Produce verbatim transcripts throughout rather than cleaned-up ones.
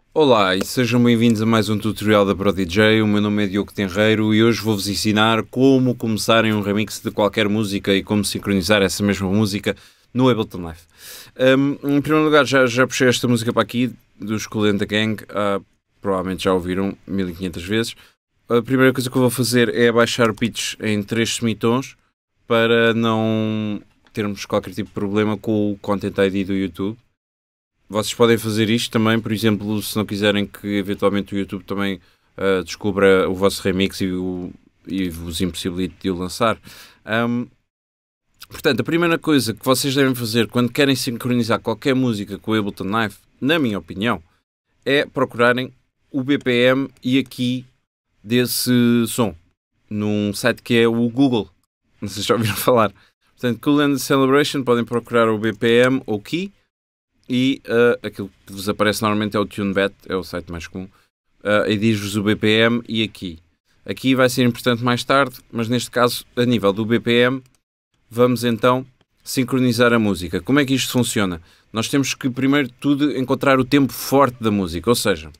Olá e sejam bem-vindos a mais um tutorial da ProDJ. O meu nome é Diogo Tenreiro e hoje vou-vos ensinar como começarem um remix de qualquer música e como sincronizar essa mesma música no Ableton Live. Um, em primeiro lugar, já, já puxei esta música para aqui, dos Kool and the Gang, uh, provavelmente já ouviram mil e quinhentas vezes. A primeira coisa que eu vou fazer é abaixar o pitch em três semitons para não termos qualquer tipo de problema com o Content I D do YouTube. Vocês podem fazer isto também, por exemplo, se não quiserem que eventualmente o YouTube também uh, descubra o vosso remix e, o, e vos impossibilite de o lançar. Um, portanto, a primeira coisa que vocês devem fazer quando querem sincronizar qualquer música com o Ableton Live, na minha opinião, é procurarem o B P M e a key desse som, num site que é o Google. Não sei se já ouviram falar. Portanto, Kool and the Celebration, podem procurar o B P M ou key. E uh, aquilo que vos aparece normalmente é o TuneBet, é o site mais comum, uh, e diz-vos o B P M e aqui. Aqui vai ser importante mais tarde, mas neste caso, a nível do B P M, vamos então sincronizar a música. Como é que isto funciona? Nós temos que, primeiro de tudo, encontrar o tempo forte da música, ou seja,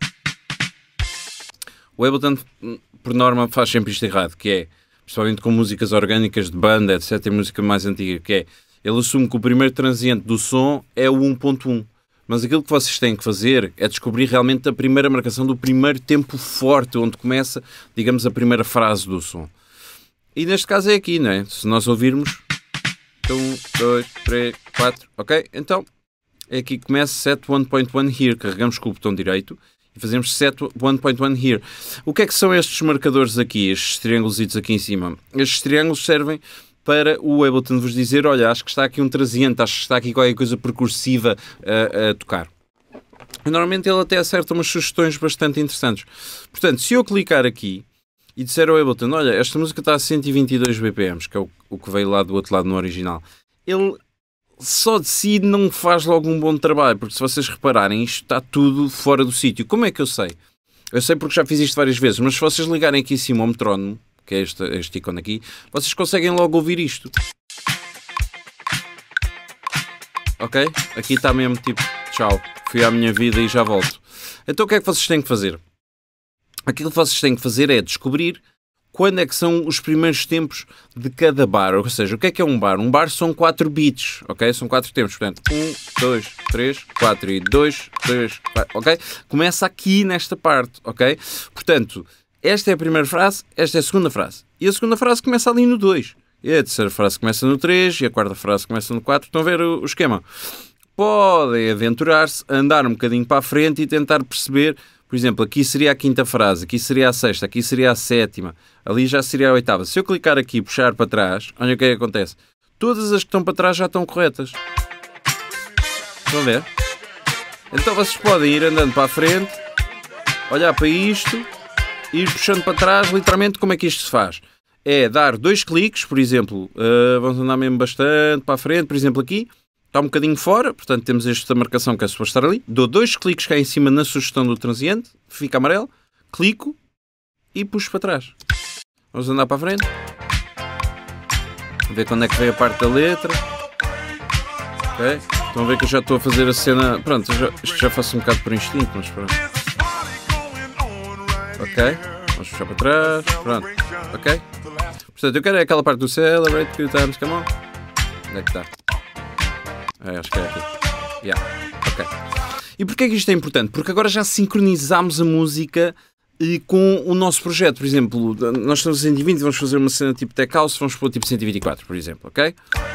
o Ableton, por norma, faz sempre isto errado, que é, principalmente com músicas orgânicas de banda, etcétera, tem música mais antiga, que é, ele assume que o primeiro transiente do som é o um ponto um. Mas aquilo que vocês têm que fazer é descobrir realmente a primeira marcação do primeiro tempo forte, onde começa, digamos, a primeira frase do som. E neste caso é aqui, não é? Se nós ouvirmos... um, dois, três, quatro... Ok? Então, é aqui que começa set one point one here. Carregamos com o botão direito e fazemos set one point one here. O que é que são estes marcadores aqui? Estes triângulos aqui em cima? Estes triângulos servem para o Ableton vos dizer, olha, acho que está aqui um transiente, acho que está aqui qualquer coisa percursiva a, a tocar. E normalmente ele até acerta umas sugestões bastante interessantes. Portanto, se eu clicar aqui e disser ao Ableton, olha, esta música está a cento e vinte e dois B P Ms, que é o, o que veio lá do outro lado no original, ele só de si não faz logo um bom trabalho, porque se vocês repararem, isto está tudo fora do sítio. Como é que eu sei? Eu sei porque já fiz isto várias vezes, mas se vocês ligarem aqui em cima ao metrónomo, que é este, este ícone aqui, vocês conseguem logo ouvir isto. Ok? Aqui está mesmo tipo, tchau, fui à minha vida e já volto. Então o que é que vocês têm que fazer? Aquilo que vocês têm que fazer é descobrir quando é que são os primeiros tempos de cada bar. Ou seja, o que é que é um bar? Um bar são quatro beats, ok? São quatro tempos, portanto, um, dois, três, quatro e dois, três, quatro, ok? Começa aqui nesta parte, ok? Portanto, esta é a primeira frase, esta é a segunda frase. E a segunda frase começa ali no dois. E a terceira frase começa no três e a quarta frase começa no quatro. Estão a ver o, o esquema? Podem aventurar-se, andar um bocadinho para a frente e tentar perceber, por exemplo, aqui seria a quinta frase, aqui seria a sexta, aqui seria a sétima, ali já seria a oitava. Se eu clicar aqui e puxar para trás, olha o que é que acontece. Todas as que estão para trás já estão corretas. Estão a ver? Então vocês podem ir andando para a frente, olhar para isto, ir puxando para trás, literalmente como é que isto se faz? É dar dois cliques, por exemplo, uh, vamos andar mesmo bastante para a frente, por exemplo aqui, está um bocadinho fora, portanto temos esta marcação que é suposto estar ali, dou dois cliques cá em cima na sugestão do transiente, fica amarelo, clico e puxo para trás. Vamos andar para a frente, ver quando é que vem a parte da letra, ok? Estão a ver que eu já estou a fazer a cena, pronto, já, isto já faço um bocado por instinto, mas pronto. Ok, vamos puxar para trás, pronto, ok? Portanto, eu quero é aquela parte do Celebrate Good Times, come on. Onde é que está? É, acho que é aqui. Yeah, ok. E porquê é que isto é importante? Porque agora já sincronizámos a música e com o nosso projeto. Por exemplo, nós estamos a cento e vinte, vamos fazer uma cena tipo Tech House, vamos pôr tipo cento e vinte e quatro, por exemplo, ok?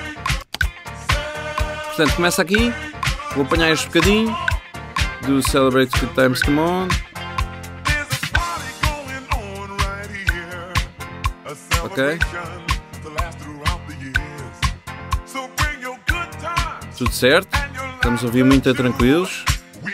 Portanto, começa aqui, vou apanhar este bocadinho do Celebrate Good Times, come on. Ok? Tudo certo? Estamos a ouvir muito tranquilos.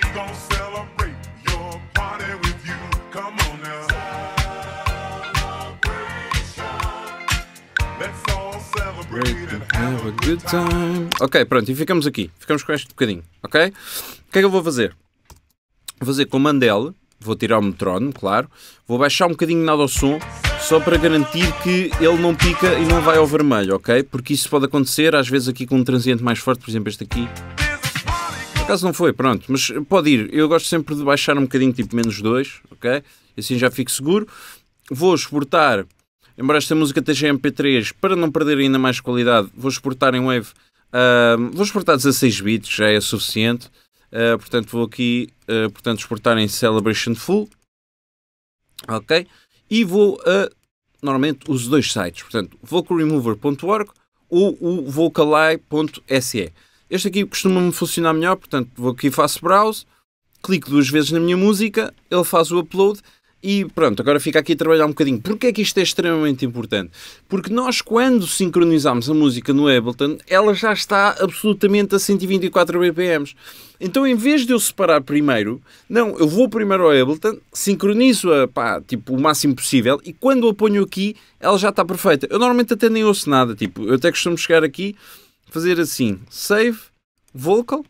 Have a good time. Ok, pronto, e ficamos aqui. Ficamos com este bocadinho, ok? O que é que eu vou fazer? Vou fazer Command L, vou tirar o metrónomo, claro. Vou baixar um bocadinho nada ao som, só para garantir que ele não pica e não vai ao vermelho, ok? Porque isso pode acontecer, às vezes aqui com um transiente mais forte, por exemplo este aqui. Ok? acaso não foi, pronto, mas pode ir. Eu gosto sempre de baixar um bocadinho, tipo menos dois, ok? Assim já fico seguro. Vou exportar, embora esta música esteja em M P três, para não perder ainda mais qualidade, vou exportar em Wave. Uh, vou exportar dezasseis bits, já é suficiente. Uh, portanto, vou aqui uh, portanto, exportar em Celebration Full. Ok? E vou a, uh, normalmente, uso dois sites. Portanto, vocal remover ponto org ou o vocali ponto s e. Este aqui costuma-me funcionar melhor, portanto, vou aqui, faço browse, clico duas vezes na minha música, ele faz o upload. E pronto, agora fica aqui a trabalhar um bocadinho. Porquê é que isto é extremamente importante? Porque nós, quando sincronizamos a música no Ableton, ela já está absolutamente a cento e vinte e quatro B P Ms. Então, em vez de eu separar primeiro, não, eu vou primeiro ao Ableton, sincronizo-a, pá, tipo, o máximo possível, e quando a ponho aqui, ela já está perfeita. Eu normalmente até nem ouço nada, tipo, eu até costumo chegar aqui, fazer assim, save, vocal,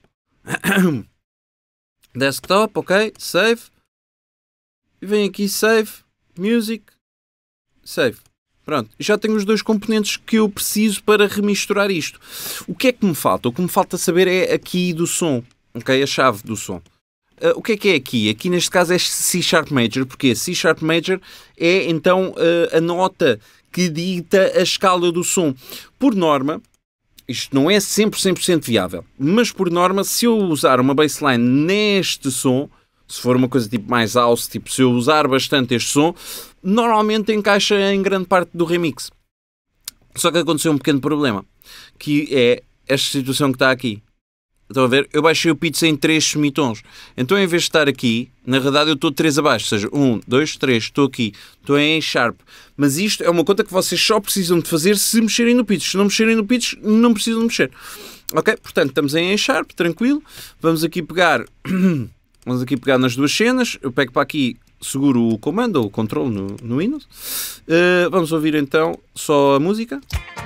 desktop, ok, save, e vem aqui Save, Music, Save. Pronto, já tenho os dois componentes que eu preciso para remisturar isto. O que é que me falta? O que me falta saber é aqui do som, ok? A chave do som. Uh, o que é que é aqui? Aqui neste caso é C Sharp Major, porque C Sharp Major é então uh, a nota que dita a escala do som. Por norma, isto não é sempre cem por cento viável, mas por norma, se eu usar uma bassline neste som, se for uma coisa tipo mais house, tipo se eu usar bastante este som, normalmente encaixa em grande parte do remix. Só que aconteceu um pequeno problema, que é esta situação que está aqui. Estão a ver? Eu baixei o pitch em três semitons. Então, em vez de estar aqui, na verdade eu estou três abaixo. Ou seja, um, dois, três, estou aqui. Estou em A Sharp. Mas isto é uma conta que vocês só precisam de fazer se mexerem no pitch. Se não mexerem no pitch, não precisam mexer. Ok? Portanto, estamos em A Sharp, tranquilo. Vamos aqui pegar... Vamos aqui pegar nas duas cenas. Eu pego para aqui, seguro o comando ou o controle no, no Windows. Uh, vamos ouvir então só a música.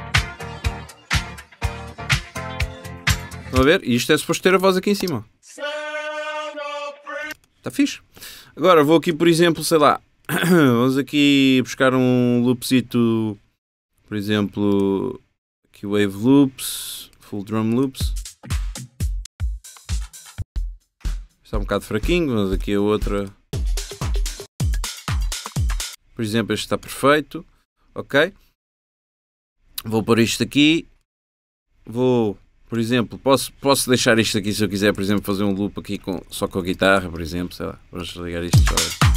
Estão a ver? E isto é suposto ter a voz aqui em cima. Está fixe. Agora vou aqui, por exemplo, sei lá. Vamos aqui buscar um loopzito. Por exemplo, aqui Wave Loops, Full Drum Loops. Está um bocado fraquinho, mas aqui a outra. Por exemplo, este está perfeito. Ok? Vou pôr isto aqui. Vou, por exemplo, posso, posso deixar isto aqui se eu quiser, por exemplo, fazer um loop aqui com, só com a guitarra, por exemplo. Sei lá, vamos ligar isto só.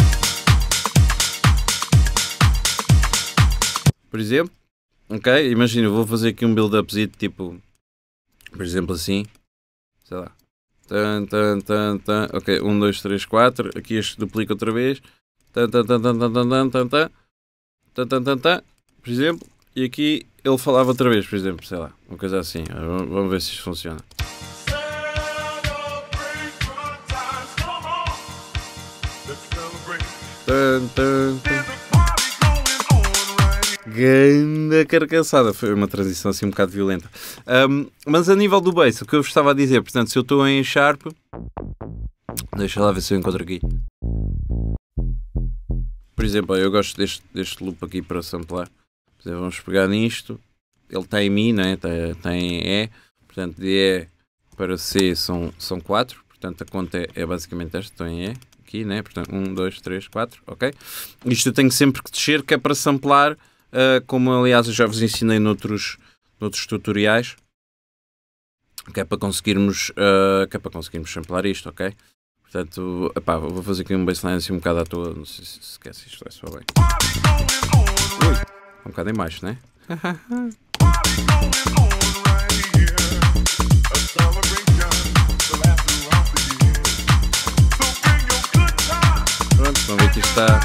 Por exemplo. Ok? Imagina, eu vou fazer aqui um build-upzito tipo, por exemplo, assim. Sei lá. Tan, tan, tan, tan. Ok, um, dois, três, quatro. Aqui este duplica outra vez. Tan, tan, tan, tan, tan, tan, tan, tan, tan. Tan, tan, tan, tan. Por exemplo. E aqui ele falava outra vez, por exemplo. Sei lá, uma coisa assim. Vamos ver se isto funciona. Tan, tan, tan. Ganda carcaçada. Foi uma transição assim um bocado violenta. Um, mas a nível do bass, o que eu vos estava a dizer, portanto, se eu estou em Sharp, deixa lá ver se eu encontro aqui. Por exemplo, eu gosto deste, deste loop aqui para samplar. Por exemplo, vamos pegar nisto. Ele está em Mi, né? está, está em E. Portanto, de E para C são, são quatro. Portanto, a conta é, é basicamente esta. Estou em E. Aqui, né? Portanto, um, dois, três, quatro. Ok? Isto eu tenho sempre que descer, que é para samplar. Uh, como aliás eu já vos ensinei noutros, noutros tutoriais, que é para conseguirmos uh, que é para conseguirmos samplar isto, ok? Portanto, epá, vou fazer aqui um baseline assim um bocado à toa, não sei se esquece isto, é só bem. Ui, um bocado em baixo, né? Pronto, vamos ver que isto está.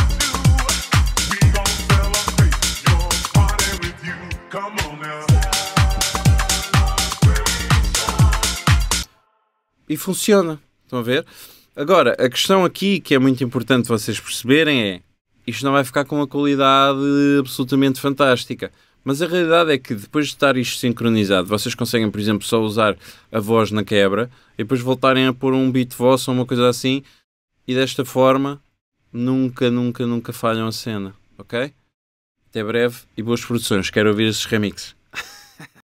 E funciona, estão a ver? Agora, a questão aqui que é muito importante vocês perceberem é, isto não vai ficar com uma qualidade absolutamente fantástica, mas a realidade é que depois de estar isto sincronizado, vocês conseguem, por exemplo, só usar a voz na quebra e depois voltarem a pôr um beat vosso ou uma coisa assim, e desta forma nunca, nunca, nunca falham a cena, ok? Até breve e boas produções, quero ouvir esses remixes.